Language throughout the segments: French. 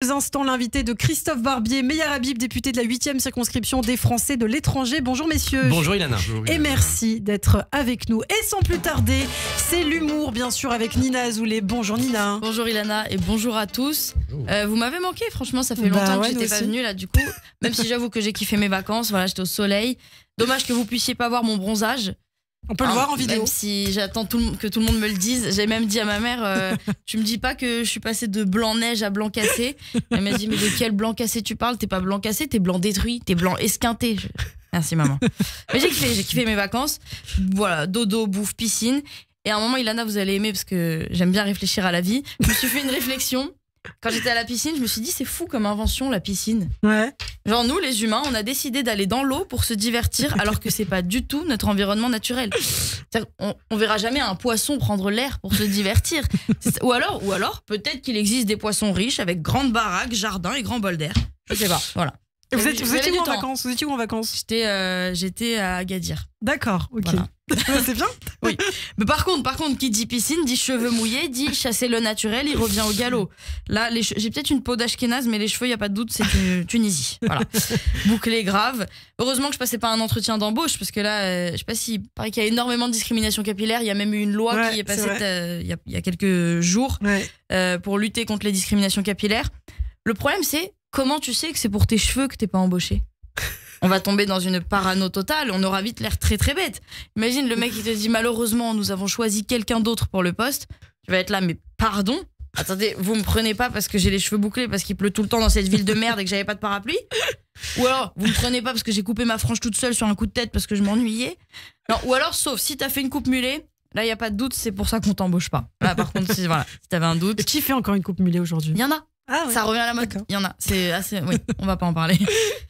quelques instants l'invité de Christophe Barbier, Meyer Habib, député de la 8e circonscription des Français de l'étranger. Bonjour messieurs. Bonjour Ilana. Et merci d'être avec nous. Et sans plus tarder, c'est l'humour bien sûr avec Nina Azoulay. Bonjour Nina. Bonjour Ilana et bonjour à tous. Vous m'avez manqué, franchement, ça fait longtemps que j'étais pas venue là du coup. Même si j'avoue que j'ai kiffé mes vacances, voilà, j'étais au soleil. Dommage que vous puissiez pas voir mon bronzage. On peut le voir en vidéo. Même si j'attends que tout le monde me le dise. J'ai même dit à ma mère, tu me dis pas que je suis passée de blanc neige à blanc cassé. Elle m'a dit, mais de quel blanc cassé tu parles? T'es pas blanc cassé, t'es blanc détruit, t'es blanc esquinté. Merci maman. Mais j'ai kiffé mes vacances. Voilà, dodo, bouffe, piscine. Et à un moment, Ilana, vous allez aimer parce que j'aime bien réfléchir à la vie. Je me suis fait une réflexion. Quand j'étais à la piscine, je me suis dit, c'est fou comme invention, la piscine. Ouais. Genre, nous, les humains, on a décidé d'aller dans l'eau pour se divertir, alors que c'est pas du tout notre environnement naturel. On verra jamais un poisson prendre l'air pour se divertir. Ou alors, peut-être qu'il existe des poissons riches avec grande baraque, jardin et grand bol d'air. Je sais pas, voilà. Et vous étiez où en vacances? Vous étiez où en vacances? J'étais à Agadir. D'accord, ok. Voilà. C'est bien. Oui. Mais par contre, qui dit piscine, dit cheveux mouillés, dit chasser le naturel, il revient au galop. Là, j'ai peut-être une peau d'Ashkénaze, mais les cheveux, il n'y a pas de doute, c'est une Tunisie. Voilà. Bouclé grave. Heureusement que je passais pas un entretien d'embauche, parce que là, je sais pas si, pareil qu'il y a énormément de discrimination capillaire. Il y a même eu une loi qui est passée il y a quelques jours pour lutter contre les discriminations capillaires. Le problème, c'est comment tu sais que c'est pour tes cheveux que t'es pas embauché? On va tomber dans une parano totale, on aura vite l'air très très bête. Imagine le mec qui te dit malheureusement nous avons choisi quelqu'un d'autre pour le poste. Tu vas être là, mais pardon? Attendez, vous me prenez pas parce que j'ai les cheveux bouclés, parce qu'il pleut tout le temps dans cette ville de merde et que j'avais pas de parapluie? Ou alors vous me prenez pas parce que j'ai coupé ma frange toute seule sur un coup de tête parce que je m'ennuyais? Non, ou alors sauf si t'as fait une coupe mulet, là y a pas de doute, c'est pour ça qu'on t'embauche pas. Là par contre si t'avais un doute. Qui fait encore une coupe mulet aujourd'hui? Il y en a. Ah ouais. Ça revient à la mode. Il y en a. C'est assez. Oui, on va pas en parler.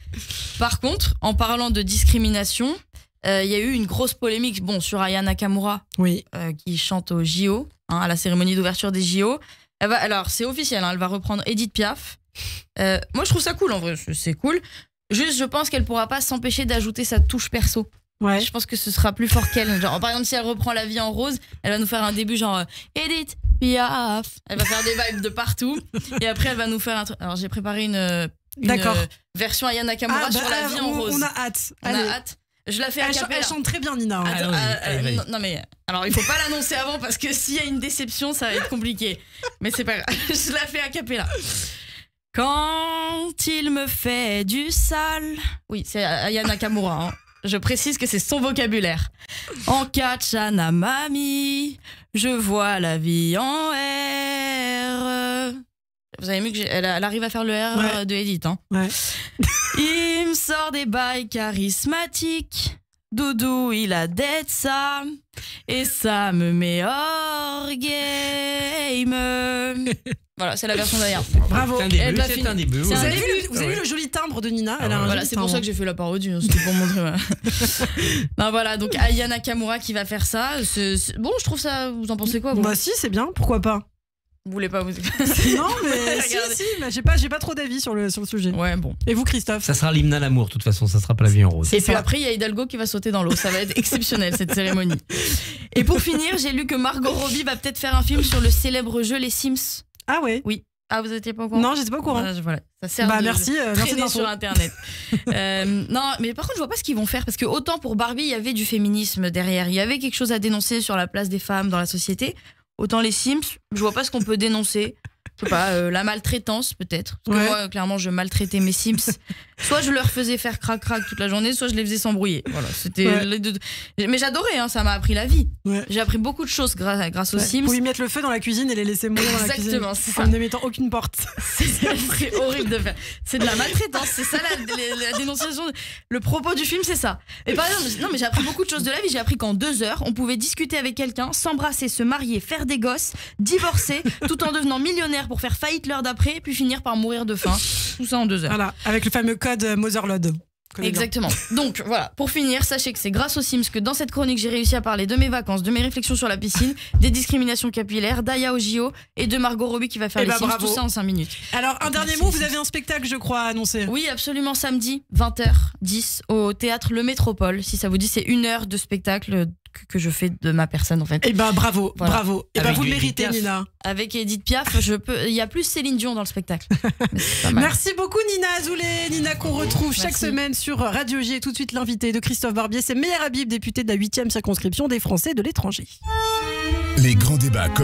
Par contre, en parlant de discrimination, il y a eu une grosse polémique sur Aya Nakamura, qui chante au JO, à la cérémonie d'ouverture des JO. Alors, c'est officiel, elle va reprendre Edith Piaf. Moi, je trouve ça cool, en vrai, c'est cool. Juste, je pense qu'elle pourra pas s'empêcher d'ajouter sa touche perso. Ouais. Je pense que ce sera plus fort qu'elle. Genre, par exemple, si elle reprend La Vie en rose, elle va nous faire un début genre Edith Piaf. Elle va faire des vibes de partout. Et après, elle va nous faire un truc. Alors, j'ai préparé une version Aya Nakamura sur La Vie en rose. On a hâte. On a hâte. Je la fais à capella. Elle chante très bien, Nina. Non, mais alors, il faut pas l'annoncer avant parce que s'il y a une déception, ça va être compliqué. Mais c'est pas grave. Je la fais à capella. Quand il me fait du sale. Oui, c'est Aya Nakamura, hein. Je précise que c'est son vocabulaire. En katchana mami, je vois la vie en R. Vous avez vu qu'elle arrive à faire le R de Edith. Hein. Ouais. Il me sort des bails charismatiques. Doudou, il a d'être ça. Et ça me met hors game. Voilà, c'est la version d'ailleurs. Bravo. C'est un début. Vous avez vu le joli timbre de Nina? Voilà, c'est pour ça que j'ai fait la parodie. C'était pour montrer. Non, voilà, donc Aya Nakamura qui va faire ça. Bon, je trouve ça. Vous en pensez quoi? Bah si, c'est bien. Pourquoi pas? Vous voulez pas vous... Non, mais si, mais j'ai pas trop d'avis sur le sujet. Ouais, bon. Et vous, Christophe? Ça sera l'hymne à l'amour, de toute façon, ça sera pas La Vie en rose. Et puis après, il y a Hidalgo qui va sauter dans l'eau. Ça va être exceptionnel, cette cérémonie. Et pour finir, j'ai lu que Margot Robbie va peut-être faire un film sur le célèbre jeu Les Sims. Ah ouais? Oui. Ah, vous étiez pas au courant? Non, j'étais pas au courant. Voilà, ça sert de merci sur internet. Non, mais par contre, je vois pas ce qu'ils vont faire parce que autant pour Barbie, il y avait du féminisme derrière, il y avait quelque chose à dénoncer sur la place des femmes dans la société. Autant les Sims, je vois pas ce qu'on peut dénoncer. Je sais pas, la maltraitance peut-être. Parce que moi, clairement, je maltraitais mes Sims. Soit je leur faisais faire crac-crac toute la journée, soit je les faisais s'embrouiller. Voilà, c'était les deux. Mais j'adorais, hein, ça m'a appris la vie. Ouais. J'ai appris beaucoup de choses grâce aux Sims. Pour y mettre le feu dans la cuisine et les laisser mourir dans la cuisine. Exactement, c'est ça. En ne mettant aucune porte. C'est horrible de faire. C'est de la maltraitance, c'est ça la dénonciation. Le propos du film, c'est ça. Et par exemple, non, mais j'ai appris beaucoup de choses de la vie. J'ai appris qu'en 2 heures, on pouvait discuter avec quelqu'un, s'embrasser, se marier, faire des gosses, divorcer, tout en devenant millionnaire pour faire faillite l'heure d'après, puis finir par mourir de faim. Tout ça en 2 heures. Voilà, avec le fameux code Motherlode. Exactement. Donc voilà, pour finir, sachez que c'est grâce aux Sims que dans cette chronique j'ai réussi à parler de mes vacances, de mes réflexions sur la piscine, des discriminations capillaires, d'Aya au JO et de Margot Robbie qui va faire les Sims, bravo. tout ça en 5 minutes. Alors un dernier mot, vous avez un spectacle je crois à annoncer. Oui absolument, samedi 20h10 au théâtre Le Métropole. Si ça vous dit, c'est 1 heure de spectacle que je fais de ma personne en fait. Eh ben bravo, Voilà. bravo. Et ben Avec vous le du méritez, Piaf. Nina. Avec Edith Piaf, il y a plus Céline Dion dans le spectacle. Mais c'est pas mal. Merci beaucoup Nina Azoulay. Nina qu'on retrouve chaque Merci. semaine sur Radio J. Et tout de suite l'invité de Christophe Barbier, c'est Meyer Habib, député de la 8e circonscription des Français de l'étranger. Les grands débats